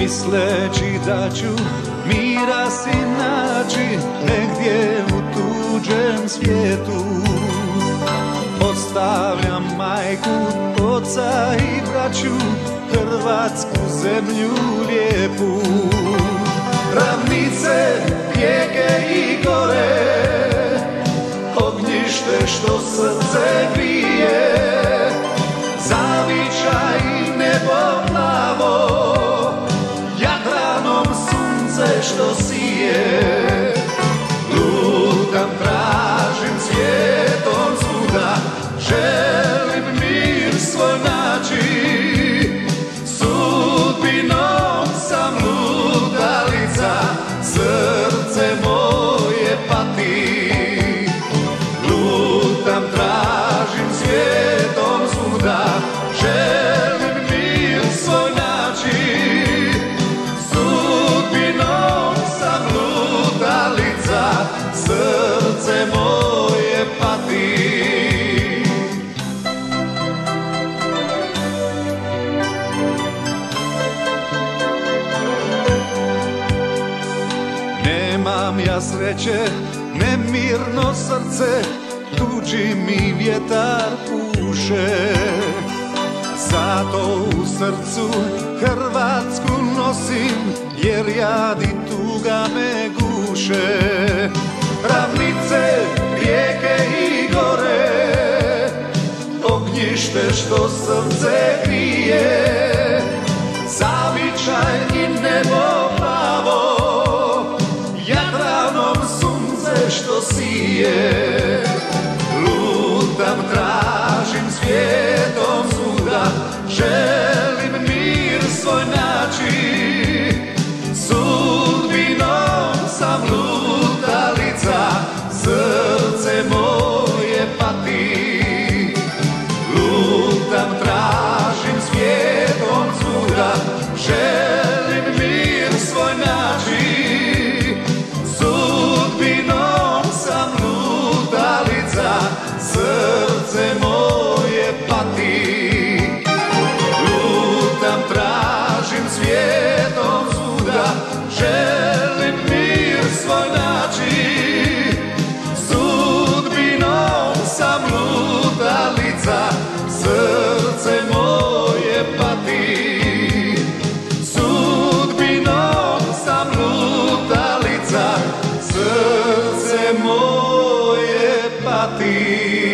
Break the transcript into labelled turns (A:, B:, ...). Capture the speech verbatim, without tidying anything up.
A: misleći da ću mira si naći negdje u tuđem svijetu. Ostavljam majku, oca i braću, hrvatsku zemlju lijepu. Ravnice, rijeke i gore, ognjište što srce grije, zavičaj nebo plavo, Jadranom sunce što sije. Lutam, tražim svijetom svuda, želim mir svoj naći, sudbinom sam lutalica, srce moje pati. Lutam, tražim svijetom svuda, želim mir svoj naći, sudbinom sam lutalica, srce moje pati. Nemam ja sreće, nemirno srce, tuđi mi vjetar puše. Zato u srcu Hrvatsku nosim, jer jad i tuga me guše. Ravnice, rijeke i gore, ognjište što srce grije, zavičaj i nebo plavo, Jadranom sunce što sije. Lutam, tražim svijetom svuda, želim mir svoj naći, sudbinom sam lutalica, srce moje pati. Lutam, tražim svijetom svuda, želim mir svoj naći, sudbinom sam lutalica, srce moje pati. Lutam, tražim svijetom svuda, želim mir svoj naći, sudbinom sam lutalica, srce moje pati. Sudbinom sam lutalica, srce moje pati.